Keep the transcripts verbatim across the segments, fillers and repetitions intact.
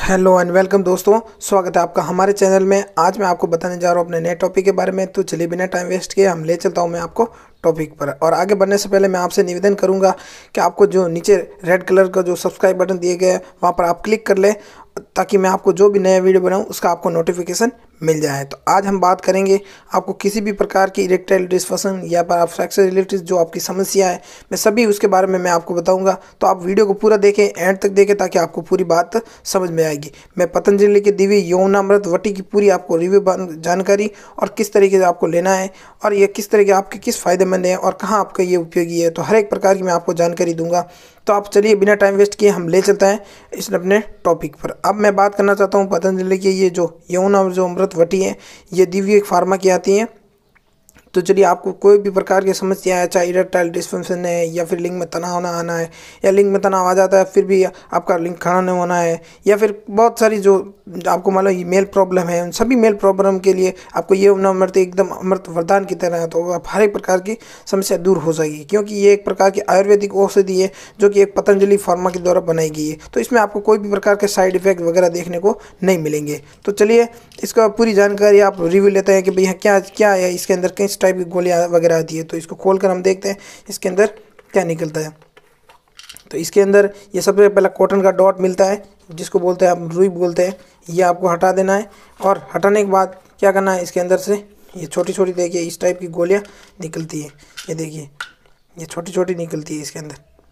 Hello and welcome दोस्तों, स्वागत है आपका हमारे चैनल में। आज मैं आपको बताने जा रहा हूँ अपने नए टॉपिक के बारे में। तो चलिए बिना टाइम वेस्ट किए हम ले चलता हूँ मैं आपको टॉपिक पर। और आगे बढ़ने से पहले मैं आपसे निवेदन करूँगा कि आपको जो नीचे रेड कलर का जो सब्सक्राइब बटन दिए गए हैं वहाँ पर आप क्लिक कर लें, ताकि मैं आपको जो भी नया वीडियो बनाऊँ उसका आपको नोटिफिकेशन मिल जाए। तो आज हम बात करेंगे आपको किसी भी प्रकार की इरेक्टाइल डिस्फंक्शन या पर आप सेक्स से रिलेटेड जो आपकी समस्या है, मैं सभी उसके बारे में मैं आपको बताऊंगा। तो आप वीडियो को पूरा देखें, एंड तक देखें, ताकि आपको पूरी बात समझ में आएगी। मैं पतंजलि के दिव्य यौनामृत वटी की पूरी आपको रिव्यू जानकारी और किस तरीके से आपको लेना है और ये किस तरह के आपके किस फायदेमंद है और कहाँ आपका ये उपयोगी है, तो हर एक प्रकार की मैं आपको जानकारी दूंगा। तो आप चलिए बिना टाइम वेस्ट किए हम ले चलते हैं इस अपने टॉपिक पर। अब मैं बात करना चाहता हूँ पतंजलि की ये जो यौन जो अमृत वटी है, ये दिव्य फार्मा की आती हैं। तो चलिए आपको कोई भी प्रकार की समस्या है, चाहे इरेक्टाइल डिस्फंक्शन है या फिर लिंग में तनाव ना आना है, या लिंग में तनाव आ जाता है फिर भी आपका लिंग खड़ा नहीं होना है, या फिर बहुत सारी जो आपको मान लो मेल प्रॉब्लम है, उन सभी मेल प्रॉब्लम के लिए आपको ये अमृत एकदम अमृत वरदान की तरह है। तो आप हर एक प्रकार की समस्या दूर हो जाएगी, क्योंकि ये एक प्रकार की आयुर्वेदिक औषधि है जो कि एक पतंजलि फार्मा के द्वारा बनाई गई है। तो इसमें आपको कोई भी प्रकार के साइड इफेक्ट वगैरह देखने को नहीं मिलेंगे। तो चलिए इसका पूरी जानकारी आप रिव्यू लेते हैं कि भैया क्या क्या है इसके अंदर, किस टाइप की गोलियां वगैरह आती है। तो इसको खोलकर हम देखते हैं इसके अंदर क्या निकलता है। तो इसके अंदर ये सबसे पहला कॉटन का डॉट मिलता है, जिसको बोलते हैं आप रुई बोलते हैं। ये आपको हटा देना है और हटाने के बाद क्या करना है, इसके अंदर से ये छोटी छोटी देखिए इस टाइप की गोलियां निकलती है। ये देखिए ये छोटी छोटी निकलती है इसके अंदर।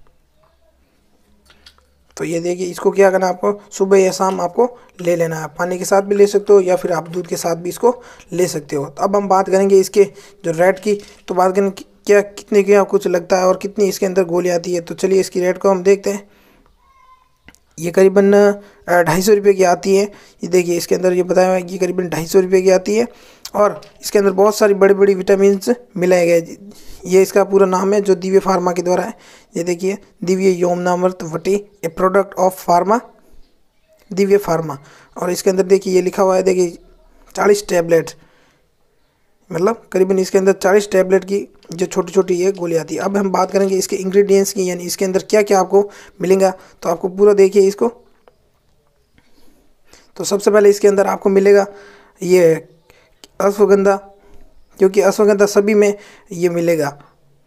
तो ये देखिए इसको क्या करना है, आपको सुबह या शाम आपको ले लेना है। पानी के साथ भी ले सकते हो या फिर आप दूध के साथ भी इसको ले सकते हो। तो अब हम बात करेंगे इसके जो रेट की। तो बात करें क्या कितने क्या कुछ लगता है और कितनी इसके अंदर गोली आती है। तो चलिए इसकी रेट को हम देखते हैं। ये करीबन ढाई सौ रुपये की आती है। ये देखिए इसके अंदर ये बताया हुआ है कि करीबन ढाई सौ रुपये की आती है और इसके अंदर बहुत सारी बड़ी बड़ी विटामिन मिलाए गए। ये इसका पूरा नाम है जो दिव्य फार्मा के द्वारा है। ये देखिए Divya Yaunamrit Vati, a product of pharma, Divya pharma. और इसके अंदर देखिए ये लिखा हुआ है, देखिए चालीस टैबलेट, मतलब करीबन इसके अंदर चालीस टैबलेट की जो छोटी छोटी ये गोली आती है। अब हम बात करेंगे इसके इंग्रेडिएंट्स की, यानी इसके अंदर क्या क्या आपको मिलेगा। तो आपको पूरा देखिए इसको। तो सबसे पहले इसके अंदर आपको मिलेगा ये अश्वगंधा, क्योंकि अश्वगंधा सभी में ये मिलेगा।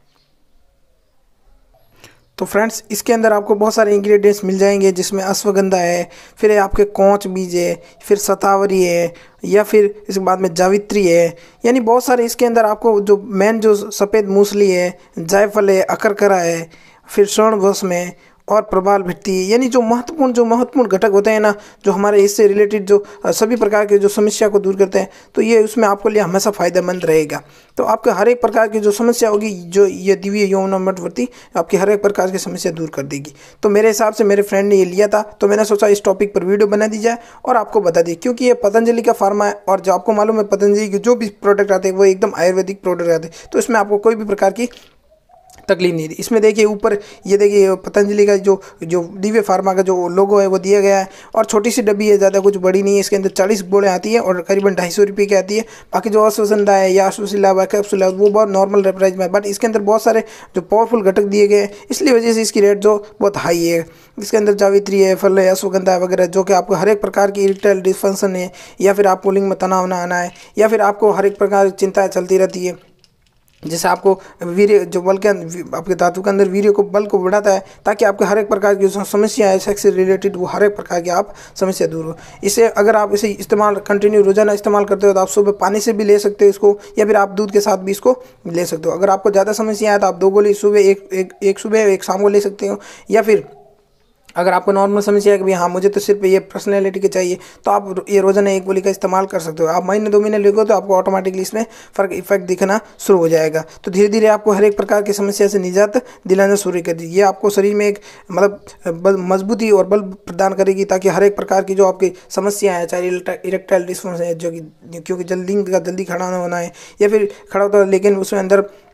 तो फ्रेंड्स इसके अंदर आपको बहुत सारे इंग्रेडिएंट्स मिल जाएंगे, जिसमें अश्वगंधा है, फिर आपके कौच बीज है, फिर शतावरी है, या फिर इसके बाद में जावित्री है। यानी बहुत सारे इसके अंदर आपको जो मेन जो सफ़ेद मूसली है, जायफल है, अकरकरा है, फिर स्वर्णभस्म है और प्रबाल भित्ति, यानी जो महत्वपूर्ण जो महत्वपूर्ण घटक होते हैं ना, जो हमारे इससे रिलेटेड जो सभी प्रकार के जो समस्या को दूर करते हैं, तो ये उसमें आपके लिए हमेशा फ़ायदेमंद रहेगा। तो आपके हर एक प्रकार की जो समस्या होगी, जो ये दिव्य यौनामृत वटी आपकी हर एक प्रकार की समस्या दूर कर देगी। तो मेरे हिसाब से मेरे फ्रेंड ने ये लिया था, तो मैंने सोचा इस टॉपिक पर वीडियो बना दी जाए और आपको बता दी, क्योंकि ये पतंजलि का फार्मा है और जो आपको मालूम है पतंजलि के जो भी प्रोडक्ट आते हैं वो एकदम आयुर्वेदिक प्रोडक्ट आते हैं। तो इसमें आपको कोई भी प्रकार की तकलीफ नहीं थी। इसमें देखिए ऊपर ये देखिए पतंजलि का जो जो दिव्य फार्मा का जो लोगो है वो दिया गया है, और छोटी सी डब्बी है, ज़्यादा कुछ बड़ी नहीं है। इसके अंदर चालीस गोलियाँ आती है और करीबन ढाई सौ रुपये की आती है। बाकी जो अश्वगंधा है या अश्वशिला है, कैप्सूल है, वो बहुत नॉर्मल प्राइस में है, बट इसके अंदर बहुत सारे जो पावरफुल घटक दिए गए हैं, इसलिए वजह से इसकी रेट जो बहुत हाई है। इसके अंदर जावित्री है, फल है, अश्वगंधा है वगैरह, जो कि आपको हर एक प्रकार की इरेक्टाइल डिस्फंक्शन है, या फिर आपको लिंग में तनाव ना आना है, या फिर आपको हर एक प्रकार की चिंताएँ चलती रहती है, जैसे आपको वीर्य जो बल के आपके धातु के अंदर वीर्य को बल को बढ़ाता है, ताकि आपके हर एक प्रकार की जो समस्या है सेक्स से रिलेटेड, वो हर एक प्रकार की आप समस्या दूर हो। इसे अगर आप इसे इस्तेमाल कंटिन्यू रोजाना इस्तेमाल करते हो, तो आप सुबह पानी से भी ले सकते हो इसको, या फिर आप दूध के साथ भी इसको ले सकते हो। अगर आपको ज़्यादा समस्या है तो आप दो गोली सुबह एक एक एक सुबह एक शाम को ले सकते हो, या फिर अगर आपको नॉर्मल समस्या है कि हाँ मुझे तो सिर्फ ये पर्सनैलिटी के चाहिए, तो आप ये रोजाना एक गोली का इस्तेमाल कर सकते हो। आप महीने दो महीने लेगो तो आपको ऑटोमेटिकली इसमें फ़र्क इफेक्ट दिखना शुरू हो जाएगा। तो धीरे धीरे आपको हर एक प्रकार की समस्या से निजात दिलाना शुरू कर दी। ये आपको शरीर में एक मतलब मजबूती और बल प्रदान करेगी, ताकि हर एक प्रकार की जो आपकी समस्या है, चाहे इरेक्टाइल डिस्फंक्शन है, जो कि क्योंकि जल्दी का जल्दी खड़ा होना है, या फिर खड़ा होता है लेकिन उसमें अंदर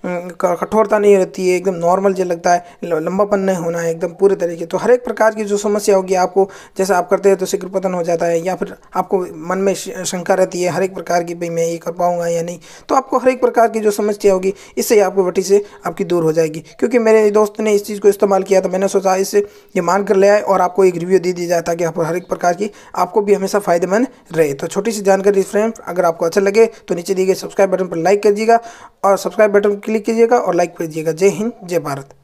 कठोरता नहीं रहती है, एकदम नॉर्मल जो लगता है, लंबापन नहीं होना है एकदम पूरे तरीके। तो हर एक प्रकार की जो समस्या होगी आपको, जैसा आप करते हैं तो शीघ्र पतन हो जाता है, या फिर आपको मन में शंका रहती है हर एक प्रकार की, भाई मैं ये कर पाऊंगा या नहीं, तो आपको हर एक प्रकार की जो समस्या होगी इससे आपको वटी से आपकी दूर हो जाएगी। क्योंकि मेरे दोस्त ने इस चीज़ को इस्तेमाल किया तो मैंने सोचा इससे ये मान कर ले आए और आपको एक रिव्यू दे दी जाए, ताकि आप हर एक प्रकार की आपको भी हमेशा फायदेमंद रहे। तो छोटी सी जानकारी फ्रेंड, अगर आपको अच्छा लगे तो नीचे दिए गए सब्सक्राइब बटन पर लाइक कीजिएगा और सब्सक्राइब बटन पर क्लिक कीजिएगा और लाइक कीजिएगा। जय हिंद, जय भारत।